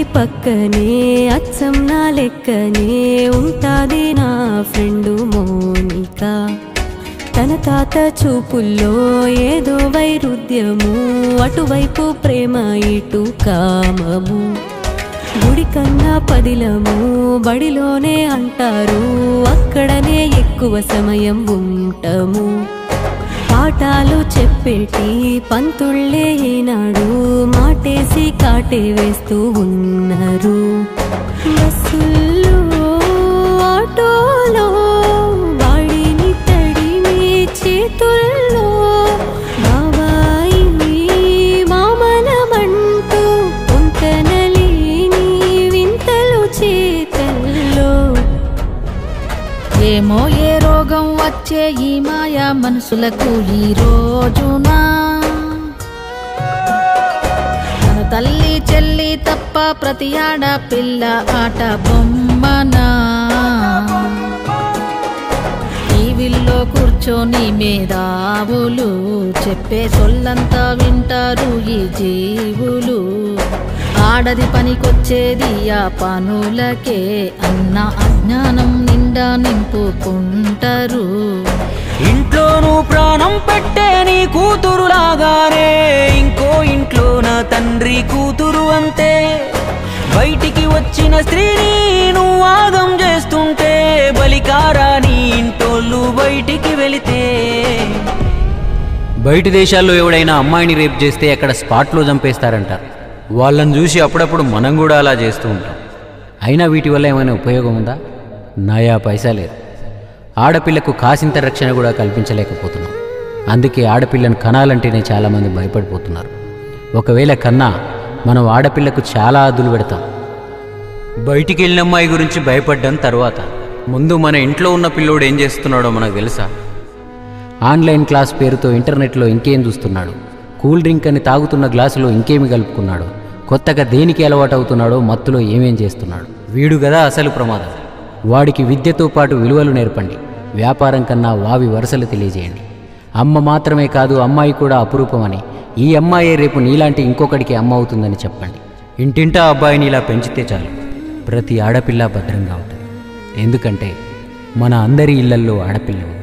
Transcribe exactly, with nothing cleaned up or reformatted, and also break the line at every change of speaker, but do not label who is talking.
పక్కనే అచ్చం నా లెక్కనే ఉంటాది నా ఫ్రెండు మోనిక. తన తాత చూపుల్లో ఏదో వైరుధ్యము, అటువైపు ప్రేమ ఇటు కామము. గుడి కన్నా పదిలము బడిలోనే అంటారు, అక్కడనే ఎక్కువ సమయం ఉంటాము. పాఠాలు చెప్పేటి పంతుళ్ళే ఈనాడు మాటేసి కాటే వేస్తూ ఉన్నారు. బస్సుల్లో ఆటోలో వాడిని తడిమి చేతుల్లో బాబాయి మామనమంటూ పొంతనలేని వింతలు చేతల్లో.
ఏమో ఏ రోగం వచ్చే ఈ మాయా మనసులకు ఈ రోజునా, తన తల్లి చెల్లి తప్ప ప్రతి ఆడ పిల్ల ఆట బొమ్మనా. టీవీల్లో కూర్చొని మేధావులు చెప్పే సొల్లంతా వింటారు ఈ జీవులు. ఆడది పనికొచ్చేది ఆ పనులకే అన్న అజ్ఞానం నిండా నింపుకుంటారు.
ఇంట్లోనూ ప్రాణం పెట్టే నీ కూతురులాగానే ఇంకో ఇంట్లో నా తండ్రి కూతురు అంతే. బయటికి వచ్చిన స్త్రీని నువ్వు ఆగం చేస్తుంటే బలికారా నీ ఇంటోళ్ళు బయటికి వెళితే.
బయటి దేశాల్లో ఎవడైనా అమ్మాయిని రేప్ చేస్తే అక్కడ స్పాట్లో చంపేస్తారంటారు. వాళ్ళని చూసి అప్పుడప్పుడు మనం కూడా అలా చేస్తూ ఉంటాం. అయినా వీటి వల్ల ఏమైనా ఉపయోగం ఉందా? నయా పైసా లేదు. ఆడపిల్లకు కాసింత రక్షణ కూడా కల్పించలేకపోతున్నాం. అందుకే ఆడపిల్లను కనాలంటేనే చాలామంది భయపడిపోతున్నారు. ఒకవేళ కన్నా మనం ఆడపిల్లకు చాలా అదులు పెడతాం. బయటికి వెళ్ళిన అమ్మాయి గురించి భయపడ్డం తర్వాత ముందు మన ఇంట్లో ఉన్న పిల్లోడు ఏం చేస్తున్నాడో మనకు తెలుసా? ఆన్లైన్ క్లాస్ పేరుతో ఇంటర్నెట్లో ఇంకేం చూస్తున్నాడు, కూల్ డ్రింక్ అని తాగుతున్న గ్లాసులో ఇంకేమి కలుపుకున్నాడు, కొత్తగా దేనికి అలవాటు అవుతున్నాడో, మత్తులో ఏమేం చేస్తున్నాడు. వీడు కదా అసలు ప్రమాదం. వాడికి విద్యతో పాటు విలువలు నేర్పండి. వ్యాపారం కన్నా వావి వరుసలు తెలియజేయండి. అమ్మ మాత్రమే కాదు, అమ్మాయి కూడా అపురూపమని, ఈ అమ్మాయే రేపు నీలాంటి ఇంకొకడికి అమ్మ అవుతుందని చెప్పండి. ఇంటింటా అబ్బాయిని ఇలా పెంచితే చాలు, ప్రతి ఆడపిల్ల భద్రంగా ఉంటుంది. ఎందుకంటే మన అందరి ఇళ్లల్లో ఆడపిల్ల ఉంది.